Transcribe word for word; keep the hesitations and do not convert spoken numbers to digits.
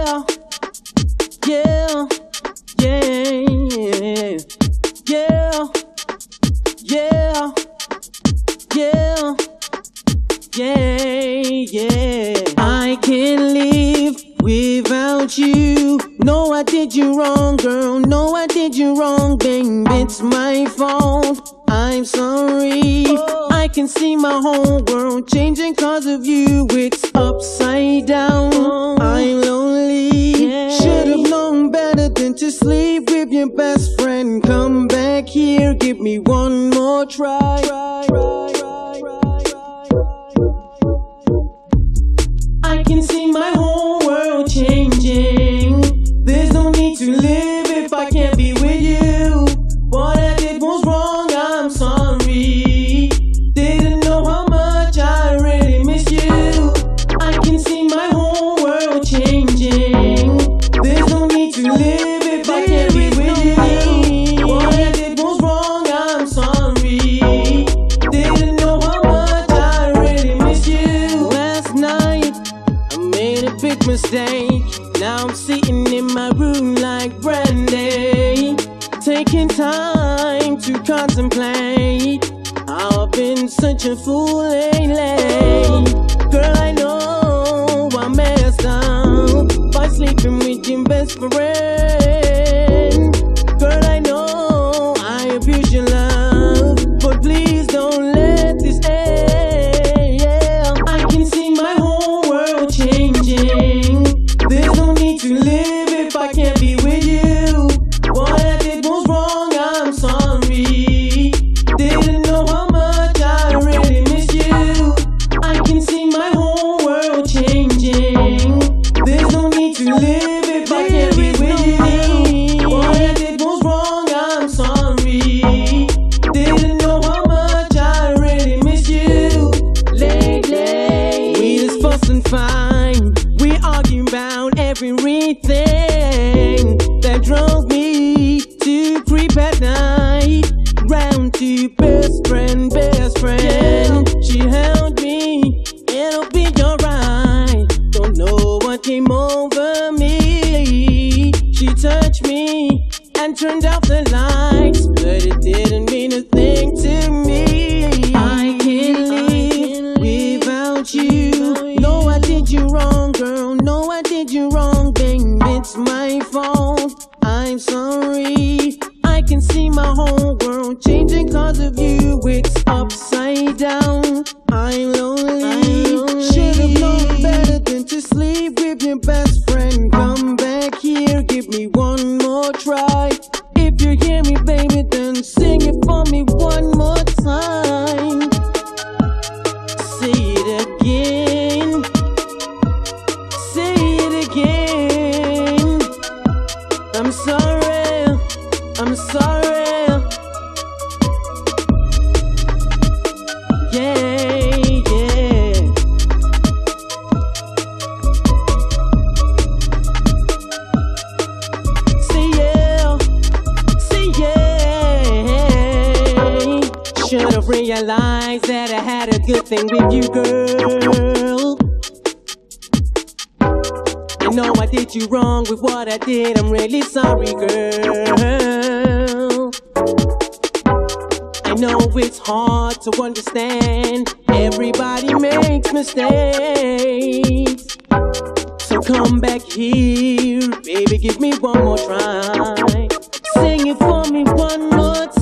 yeah, yeah, yeah, yeah, yeah, yeah, yeah, yeah. I can't live without you. No, I did you wrong, girl. No, I did you wrong, babe. It's my fault. I'm sorry. Oh. I can see my whole world changing cause of you. It's upside down. Oh. I'm lonely. Yeah. Should've known better than to sleep with your best friend. Come back here, give me one more try. try, try, try, try, try. I can see my whole world changing. There's no need to live if I can't be with you. What I did was wrong, I'm sorry. Didn't know how much I really miss you. I can see my whole world changing. There's no need to live if I can't be with you. What I did was wrong, I'm sorry. Didn't know how much I really miss you. Last night I made a big mistake. Now I'm sitting in my room like brandy, taking time to contemplate how I've been such a fool lately. Girl, I know I messed up by sleeping with your best friend. Girl, I know I abused your love, but please don't let this end. Yeah. I can see my whole world changing. There's no need to live if I can't be with you. What I did was wrong, I'm sorry. Didn't know how much I really miss you. I can see my whole world changing. There's no need to live if I can't be with you. What I did was wrong, I'm sorry. Didn't know how much I really miss you. Lately we just fuss and fight. We argue about everything that drove me to creep at night round to best friend, best friend. She held me, it'll be alright. Don't know what came over me. She touched me and turned off the lights, but it didn't mean a thing to me. I can't live without you. No, I did you wrong, girl. No, I did you wrong, babe. It's my fault. I'm sorry. I can see my whole world changing cause of you. It's upside down. I'm lonely. Should've known better than to sleep with your best friend. Come back here, give me one more try. If you hear me, baby, then sing it for me one more time. Say it again. Say it again. I'm sorry. I'm sorry. Yeah, yeah. Say yeah. Say yeah. Should've realized that I had a good thing with you, girl. I know I did you wrong with what I did. I'm really sorry, girl. I know it's hard to understand. Everybody makes mistakes. So come back here, baby, give me one more try. Sing it for me one more time.